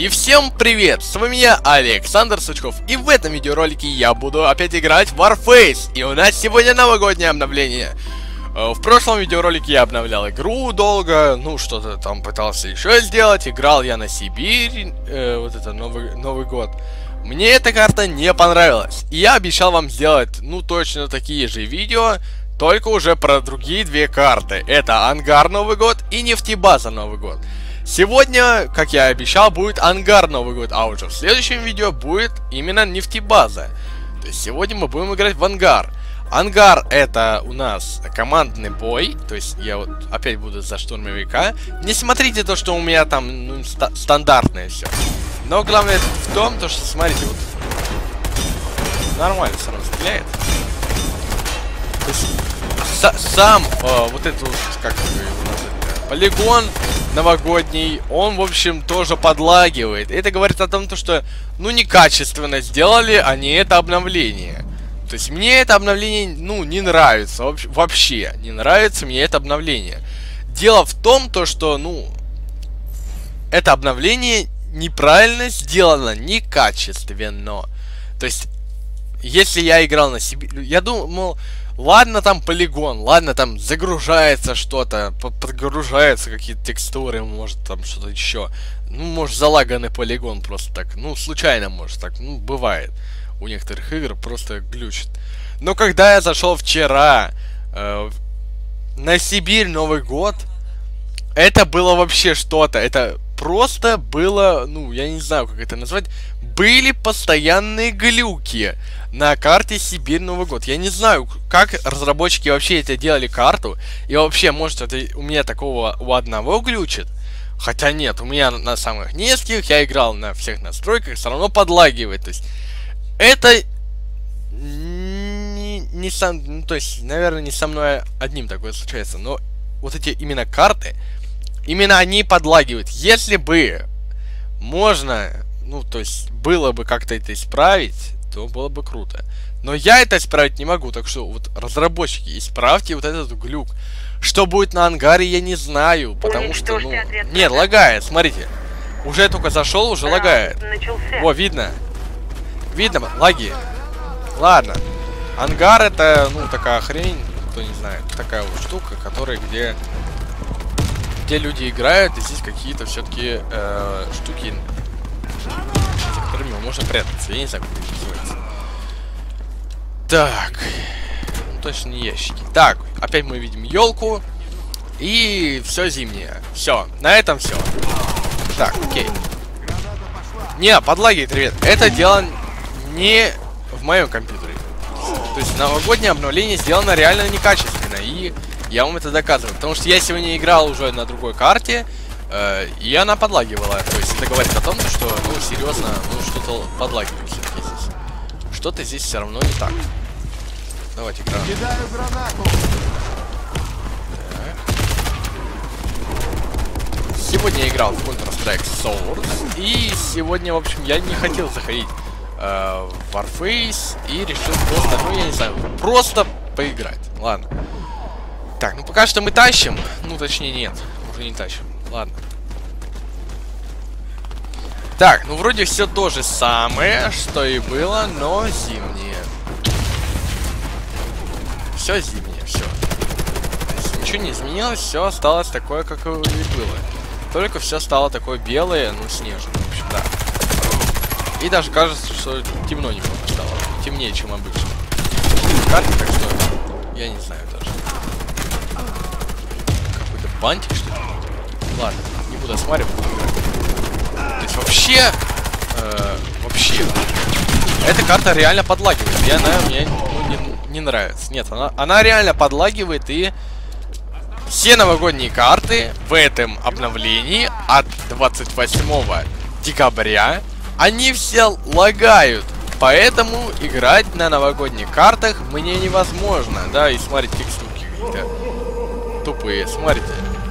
И всем привет! С вами я, Александр Сучков, и в этом видеоролике я буду опять играть в Warface. И у нас сегодня новогоднее обновление. В прошлом видеоролике я обновлял игру долго, ну что-то там пытался еще сделать. Играл я на Сибирь, вот это Новый год. Мне эта карта не понравилась. И я обещал вам сделать, ну точно такие же видео, только уже про другие две карты. Это Ангар Новый год и Нефтебаза Новый год. Сегодня, как я обещал, будет Ангар Новый год, а уже в следующем видео будет именно Нефтебаза. То есть сегодня мы будем играть в Ангар. Ангар — это у нас командный бой, то есть я вот опять буду за штурмовика. Не смотрите то, что у меня там стандартное все. Но главное в том, то, что смотрите, вот нормально сразу стреляет. То есть сам вот этот вот, как его назвать, полигон новогодний, он, в общем, тоже подлагивает. Это говорит о том, что, ну, некачественно сделали они это обновление. То есть мне это обновление, ну, не нравится. Вообще не нравится мне это обновление. Дело в том, то, что, ну, это обновление неправильно сделано, некачественно. То есть, если я играл на Сибирь, я думал, ладно, там полигон, ладно, там загружается что-то, подгружаются какие-то текстуры, может, там что-то еще. Ну, может, залаганный полигон просто так, ну, случайно, может, так, ну, бывает. У некоторых игр просто глючит. Но когда я зашел вчера на Сибирь Новый год, это было вообще что-то. Это просто было, ну, я не знаю, как это назвать. Были постоянные глюки на карте Сибирь Новый год. Я не знаю, как разработчики вообще это делали карту. И вообще, может, это у меня такого у одного глючит. Хотя нет, у меня на самых низких, я играл на всех настройках, все равно подлагивает. То есть, это не сам, ну, то есть, наверное, не со мной одним такое случается. Но вот эти именно карты, именно они подлагивают. Если бы можно, ну, то есть, было бы как-то это исправить, то было бы круто. Но я это исправить не могу, так что вот разработчики, исправьте вот этот глюк. Что будет на Ангаре, я не знаю, потому что, ну, нет, лагает, смотрите. Уже только зашел, уже лагает. О, видно. Видно, лаги. Ладно. Ангар — это, ну, такая хрень, кто не знает, такая вот штука, которая, где люди играют, и здесь какие-то все-таки штуки, за которыми можно прятаться. Я не знаю, как это называется. Так. Ну, точно не ящики. Так, опять мы видим елку. И все зимнее. Все, на этом все. Так, окей. Не, подлагивает, ребят. Это дело не в моем компьютере. То есть новогоднее обновление сделано реально некачественно. И я вам это доказываю. Потому что я сегодня играл уже на другой карте. И она подлагивала. То есть это говорит о том, что, ну, серьезно, ну, что-то подлагивает все-таки здесь. Что-то здесь все равно не так. Давайте гранату. Кидаю гранату. Сегодня я играл в Counter-Strike Source. И сегодня, в общем, я не хотел заходить в Warface. И решил просто, ну, я не знаю, просто поиграть. Ладно. Так, ну пока что мы тащим. Ну, точнее, нет. Уже не тащим. Ладно. Так, ну вроде все то же самое, что и было, но зимнее. Все зимнее, все. Ничего не изменилось, все осталось такое, как и было. Только все стало такое белое, ну, снежное, в общем, да. И даже кажется, что темно немного стало. Темнее, чем обычно. Карты, так что я не знаю даже. Какой-то бантик, что ли? Ладно, не буду осматривать. То есть вообще, эта карта реально подлагивает. И она мне, ну, не нравится. Нет, она реально подлагивает. И все новогодние карты в этом обновлении от 28 декабря, они все лагают. Поэтому играть на новогодних картах мне невозможно. Да, и смотрите, текстурки какие-то тупые. Смотрите.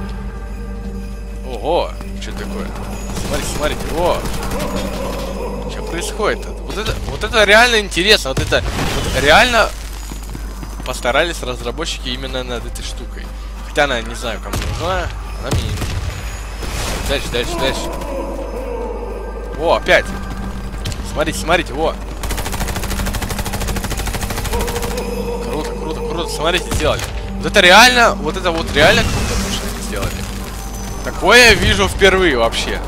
Ого, что такое? Смотрите, о! Что происходит? Вот это реально интересно. Вот реально постарались разработчики именно над этой штукой. Хотя она, не знаю, кому нужна. Она мне не нужна. Дальше. О, опять. Смотрите, смотрите, во. Круто, круто, круто. Смотрите, сделали. Вот это реально круто, то, что они сделали. Такое я вижу впервые вообще.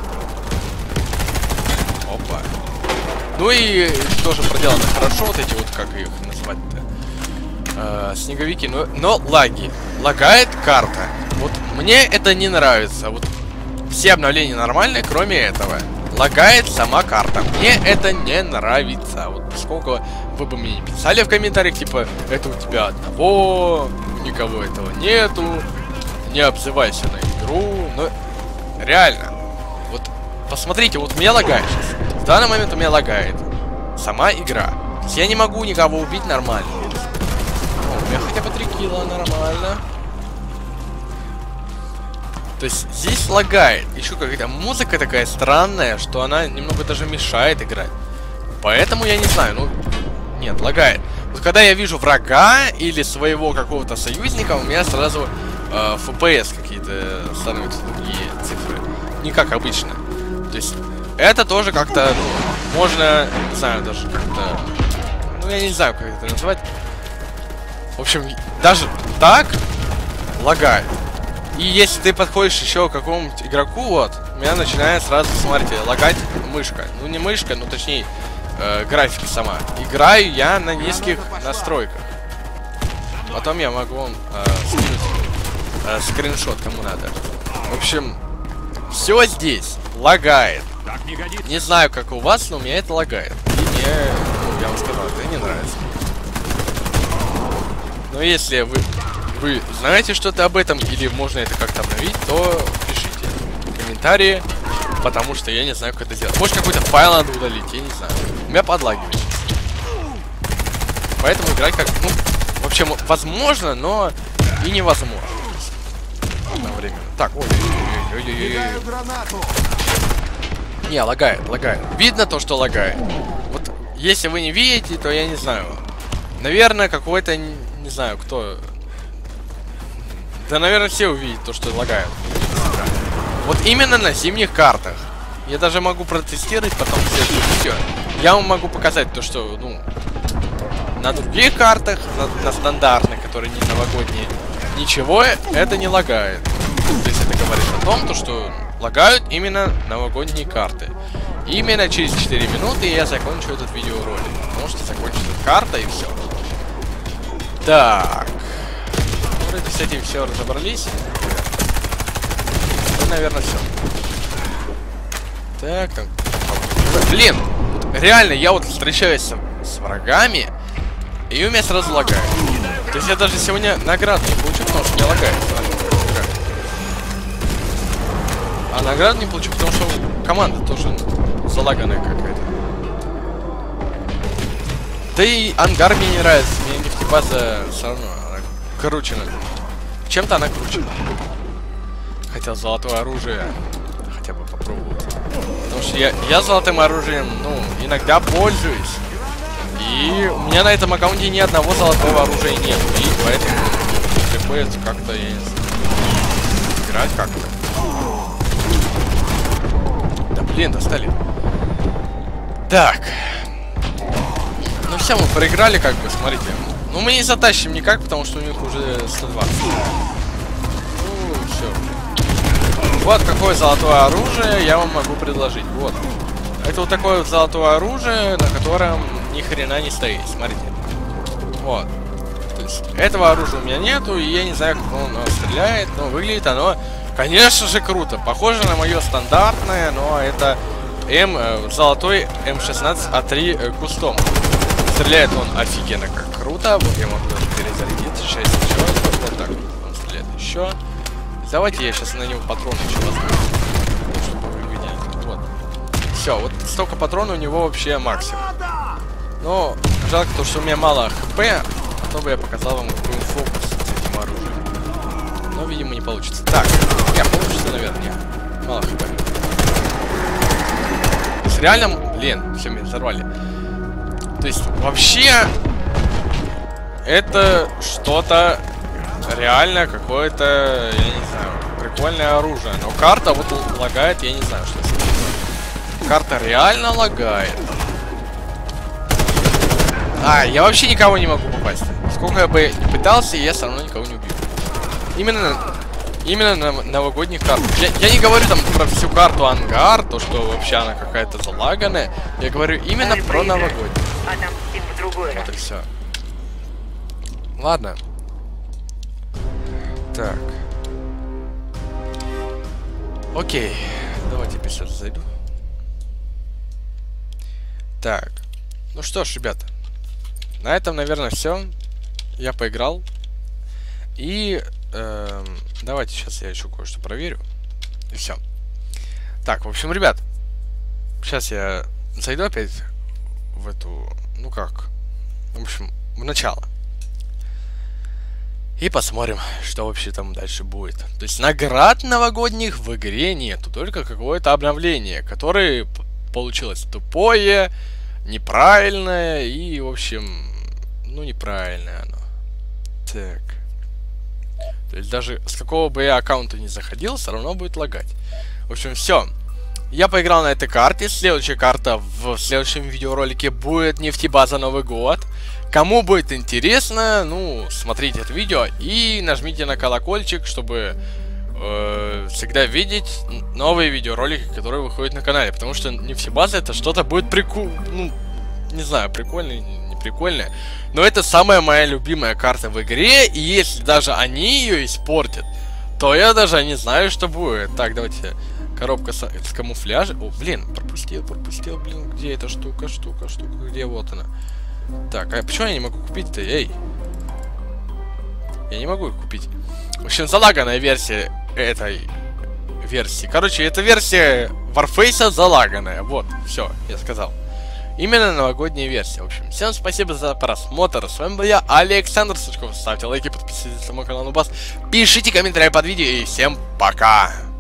Опа. Ну и тоже проделано хорошо, вот эти вот, как их называть-то, снеговики, но лаги. Лагает карта. Вот мне это не нравится. Вот все обновления нормальные, кроме этого. Лагает сама карта. Мне это не нравится. Вот сколько вы бы мне не писали в комментариях, типа, это у тебя одного, никого этого нету, не обзывайся на игру. Но реально, вот посмотрите, вот меня лагает сейчас. В данный момент у меня лагает сама игра. То есть я не могу никого убить нормально. О, у меня хотя бы 3 килла, нормально. То есть здесь лагает. Еще какая-то музыка такая странная, что она немного даже мешает играть. Поэтому я не знаю, ну... Нет, лагает. Вот когда я вижу врага или своего какого-то союзника, у меня сразу FPS какие-то становятся другие цифры. Не как обычно. То есть это тоже как-то, ну, можно, не знаю, даже как-то... Ну, я не знаю, как это назвать. В общем, даже так лагает. И если ты подходишь еще к какому-нибудь игроку, вот, у меня начинает сразу, смотрите, лагать мышка. Ну, не мышка, ну, точнее, графика сама. Играю я на низких настройках. Потом я могу вам скинуть скриншот, кому надо. В общем, все здесь лагает. Не знаю, как у вас, но у меня это лагает. И мне, ну, я вам сказал, это не нравится. Но если вы знаете что-то об этом, или можно это как-то обновить, то пишите в комментарии, потому что я не знаю, как это сделать. Может, какой-то файл надо удалить, я не знаю. У меня подлагивает. Поэтому играть как, ну, вообще, возможно, но и невозможно. Одновременно. Так, ой-ой-ой. Не, лагает, лагает. Видно то, что лагает. Вот, если вы не видите, то я не знаю. Наверное, какой-то, не знаю, кто... Да, наверное, все увидят то, что лагает. Вот именно на зимних картах. Я даже могу протестировать, потом все. Я вам могу показать то, что, ну, на других картах, на стандартных, которые не новогодние, ничего это не лагает. То есть это говорит о том, то, что лагают именно новогодние карты. И именно через 4 минуты я закончу этот видеоролик. Потому что закончится карта и все. Так. Вроде с этим все разобрались. Ну, наверное, все. Так, там. Блин, реально, я вот встречаюсь с врагами, и у меня сразу лагает. То есть я даже сегодня награду не получу, потому что у меня лагает. А награду не получу, потому что команда тоже залаганная какая-то. Да и ангар мне не нравится, мне нефтебаза все равно круче. Чем-то она круче. Хотел золотое оружие хотя бы попробовать. Потому что я золотым оружием, ну, иногда пользуюсь. И у меня на этом аккаунте ни одного золотого оружия нет. И поэтому приходится как-то, я не знаю, играть как-то. Да блин, достали. Так. Ну все, мы проиграли, как бы, смотрите. Ну мы не затащим никак, потому что у них уже 120. Ну, все. Вот какое золотое оружие я вам могу предложить. Вот. Это вот такое вот золотое оружие, на котором ни хрена не стоит. Смотрите. Вот. То есть этого оружия у меня нету, и я не знаю, как он стреляет, но выглядит оно, конечно же, круто. Похоже на мое стандартное, но это золотой М16А3 кустом. Стреляет он офигенно как круто. Вот я могу даже перезарядиться. Сейчас еще. Вот так. Он стреляет еще. Давайте я сейчас на него патроны еще возьму. Чтобы вы видели. Вот. Все, вот столько патронов у него вообще максимум. Но жалко то, что у меня мало хп. А то бы я показал вам какой фокус с этим оружием. Но, видимо, не получится. Так, не, получится, наверное. Мало хп. С реальным... Блин, все, меня взорвали. То есть, вообще, это что-то реально какое-то, я не знаю, прикольное оружие. Но карта вот лагает, я не знаю, что это. карта реально лагает. А, я вообще никого не могу попасть. Сколько я бы не пытался, я все равно никого не убью. Именно на новогодних картах. Я не говорю там про всю карту ангар, то что вообще она какая-то залаганная. Я говорю именно про новогоднюю. Вот и все. Ладно. Так. Окей. Давайте сейчас зайду. Так. Ну что ж, ребята. На этом, наверное, все. Я поиграл. И давайте сейчас я еще кое-что проверю. И все. Так, в общем, ребят. Сейчас я зайду опять в эту... Ну как? В общем, в начало. И посмотрим, что вообще там дальше будет. То есть наград новогодних в игре нету. Только какое-то обновление, которое получилось тупое, неправильное и, в общем... Ну, неправильное оно. Так. То есть даже с какого бы я аккаунта не заходил, все равно будет лагать. В общем, все. Я поиграл на этой карте. Следующая карта в следующем видеоролике будет нефтебаза Новый год. Кому будет интересно, ну, смотрите это видео и нажмите на колокольчик, чтобы всегда видеть новые видеоролики, которые выходят на канале. Потому что нефтебаза это что-то будет прикольное. Ну, не знаю, прикольное, не прикольное. Но это самая моя любимая карта в игре. И если даже они ее испортят, то я даже не знаю, что будет. Так, давайте. Коробка с камуфляжем. О, блин, пропустил, блин. Где эта штука, где вот она? Так, а почему я не могу купить-то? Эй! Я не могу их купить. В общем, залаганная версия этой версии. Короче, эта версия Warface залаганная. Вот, все, я сказал. Именно новогодняя версия. В общем, всем спасибо за просмотр. С вами был я, Александр Сучков. Ставьте лайки, подписывайтесь на мой канал Нубас. Пишите комментарии под видео и всем пока!